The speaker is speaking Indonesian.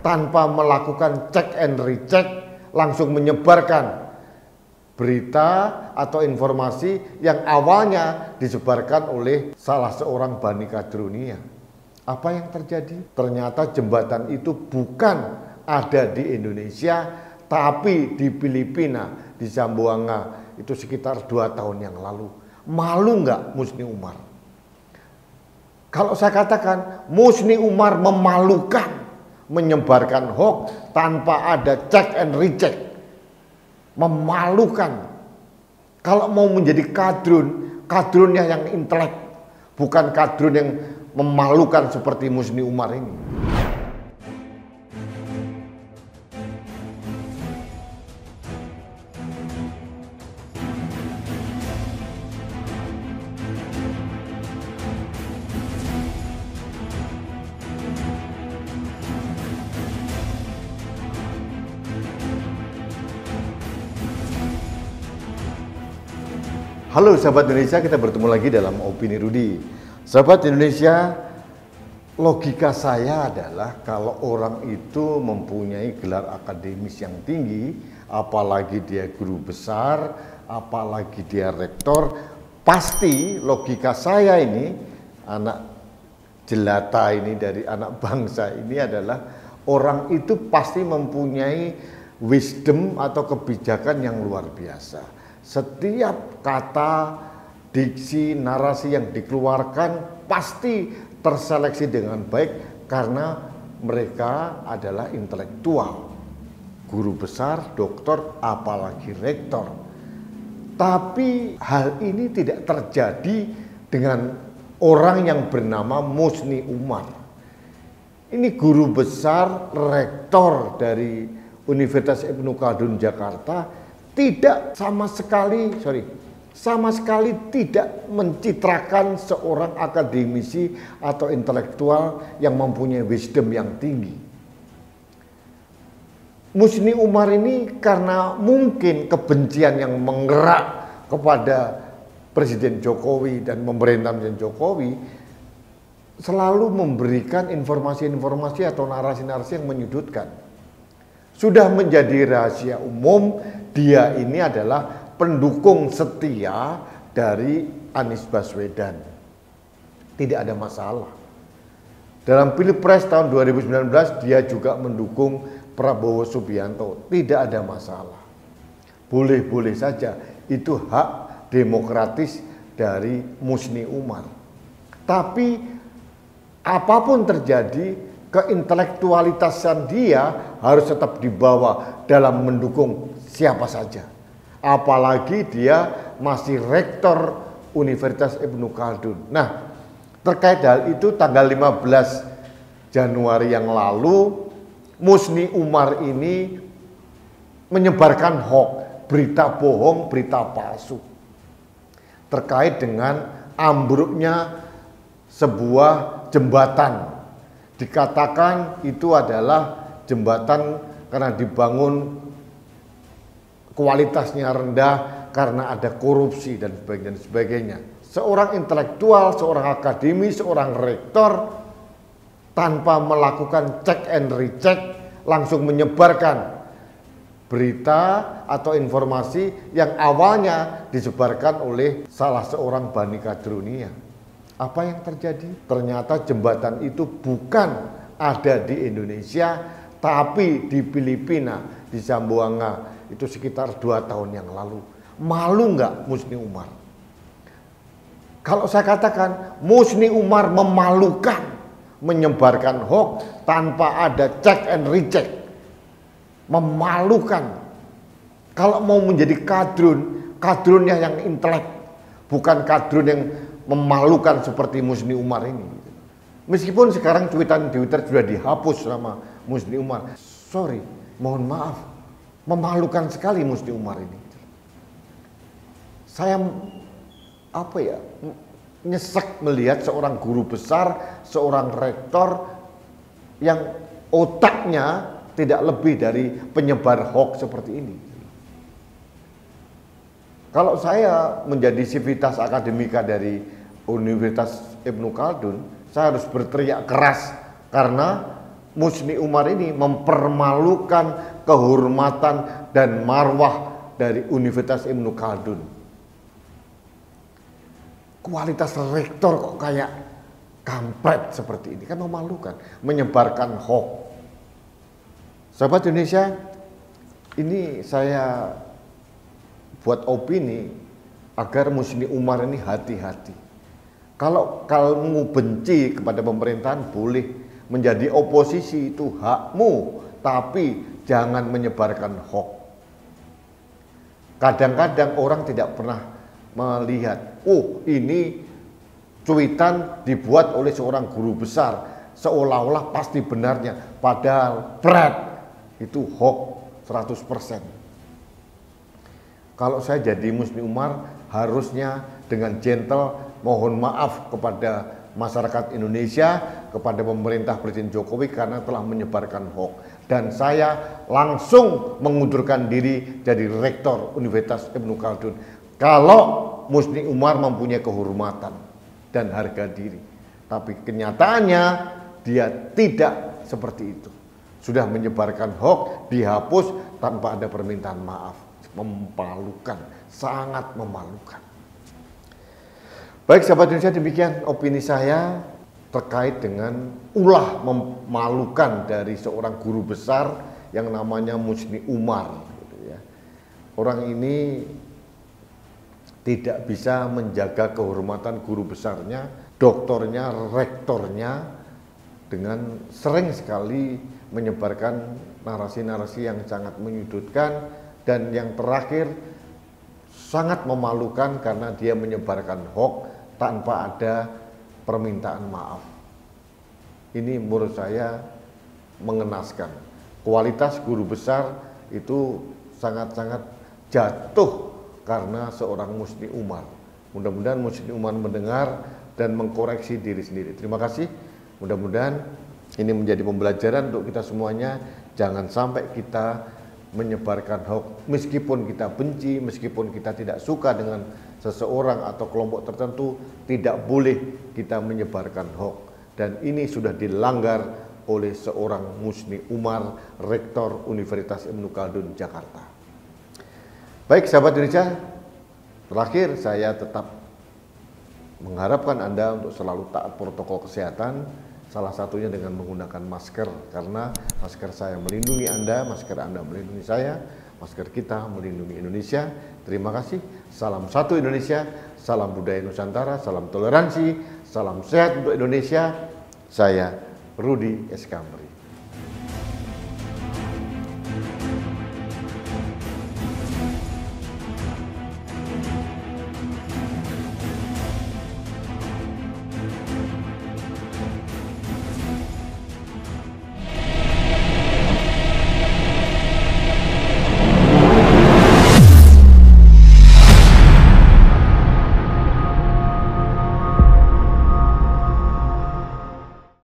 tanpa melakukan cek and recheck langsung menyebarkan berita atau informasi yang awalnya disebarkan oleh salah seorang Bani Kadrunia. Apa yang terjadi? Ternyata jembatan itu bukan ada di Indonesia, tapi di Filipina, di Zamboanga, itu sekitar 2 tahun yang lalu. Malu nggak Musni Umar? Kalau saya katakan Musni Umar memalukan, menyebarkan hoax tanpa ada cek and recheck, memalukan. Kalau mau menjadi kadrunnya yang intelek, bukan kadrun yang memalukan seperti Musni Umar ini. Halo sahabat Indonesia, kita bertemu lagi dalam Opini Rudy. Sahabat Indonesia, logika saya adalah kalau orang itu mempunyai gelar akademis yang tinggi, apalagi dia guru besar, apalagi dia rektor, pasti logika saya ini, anak jelata ini dari anak bangsa ini adalah orang itu pasti mempunyai wisdom atau kebijakan yang luar biasa. Setiap kata, diksi, narasi yang dikeluarkan pasti terseleksi dengan baik karena mereka adalah intelektual, guru besar, doktor, apalagi rektor. Tapi hal ini tidak terjadi dengan orang yang bernama Musni Umar. Ini guru besar, rektor dari Universitas Ibnu Khaldun Jakarta, tidak sama sekali tidak mencitrakan seorang akademisi atau intelektual yang mempunyai wisdom yang tinggi. Musni Umar ini karena mungkin kebencian yang menggerak kepada Presiden Jokowi dan pemerintahan Presiden Jokowi selalu memberikan informasi-informasi atau narasi-narasi yang menyudutkan. Sudah menjadi rahasia umum, dia ini adalah pendukung setia dari Anies Baswedan. Tidak ada masalah. Dalam Pilpres tahun 2019 dia juga mendukung Prabowo Subianto. Tidak ada masalah. Boleh-boleh saja, itu hak demokratis dari Musni Umar. Tapi apapun terjadi, keintelektualitasan dia harus tetap dibawa dalam mendukung siapa saja. Apalagi dia masih rektor Universitas Ibnu Khaldun. Nah, terkait hal itu tanggal 15 Januari yang lalu, Musni Umar ini menyebarkan hoax, berita bohong, berita palsu terkait dengan ambruknya sebuah jembatan. Dikatakan itu adalah jembatan karena dibangun kualitasnya rendah karena ada korupsi dan sebagainya. Seorang intelektual, seorang akademis, seorang rektor tanpa melakukan cek and recheck langsung menyebarkan berita atau informasi yang awalnya disebarkan oleh salah seorang Bani Kadrunia. Apa yang terjadi? Ternyata jembatan itu bukan ada di Indonesia, tapi di Filipina, di Zamboanga, itu sekitar 2 tahun yang lalu. Malu nggak Musni Umar? Kalau saya katakan Musni Umar memalukan, menyebarkan hoax tanpa ada cek and recheck, memalukan. Kalau mau menjadi kadrunnya yang intelek, bukan kadrun yang memalukan seperti Musni Umar ini. Meskipun sekarang tweetan Twitter sudah dihapus sama Musni Umar. Sorry, mohon maaf, memalukan sekali Musni Umar ini. Saya nyesek melihat seorang guru besar, seorang rektor yang otaknya tidak lebih dari penyebar hoax seperti ini. Kalau saya menjadi sivitas akademika dari Universitas Ibnu Khaldun, saya harus berteriak keras karena Musni Umar ini mempermalukan kehormatan dan marwah dari Universitas Ibnu Khaldun. Kualitas rektor kok kayak kampret seperti ini, kan memalukan, menyebarkan hoax. Sahabat Indonesia, ini saya buat opini agar Musni Umar ini hati-hati. Kalau kamu benci kepada pemerintahan boleh, menjadi oposisi itu hakmu, tapi jangan menyebarkan hoax. Kadang-kadang orang tidak pernah melihat, oh ini cuitan dibuat oleh seorang guru besar, seolah-olah pasti benarnya, padahal itu hoax 100%. Kalau saya jadi Musni Umar, harusnya dengan gentle mohon maaf kepada masyarakat Indonesia, kepada pemerintah Presiden Jokowi karena telah menyebarkan hoax. Dan saya langsung mengundurkan diri jadi rektor Universitas Ibnu Khaldun. Kalau Musni Umar mempunyai kehormatan dan harga diri. Tapi kenyataannya dia tidak seperti itu. Sudah menyebarkan hoax, dihapus tanpa ada permintaan maaf. Memalukan, sangat memalukan. Baik sahabat Indonesia, demikian opini saya terkait dengan ulah memalukan dari seorang guru besar yang namanya Musni Umar. Orang ini tidak bisa menjaga kehormatan guru besarnya, doktornya, rektornya, dengan sering sekali menyebarkan narasi-narasi yang sangat menyudutkan, dan yang terakhir sangat memalukan karena dia menyebarkan hoax tanpa ada permintaan maaf. Ini menurut saya mengenaskan. Kualitas guru besar itu sangat-sangat jatuh karena seorang Musni Umar. Mudah-mudahan Musni Umar mendengar dan mengkoreksi diri sendiri. Terima kasih. Mudah-mudahan ini menjadi pembelajaran untuk kita semuanya. Jangan sampai kita menyebarkan hoax, meskipun kita benci, meskipun kita tidak suka dengan seseorang atau kelompok tertentu, tidak boleh kita menyebarkan hoax. Dan ini sudah dilanggar oleh seorang Musni Umar, Rektor Universitas Ibnu Khaldun, Jakarta. Baik sahabat Indonesia, terakhir saya tetap mengharapkan Anda untuk selalu taat protokol kesehatan, salah satunya dengan menggunakan masker, karena masker saya melindungi Anda, masker Anda melindungi saya, masker kita melindungi Indonesia. Terima kasih. Salam satu Indonesia, salam budaya Nusantara, salam toleransi, salam sehat untuk Indonesia. Saya Rudi S. Kamri.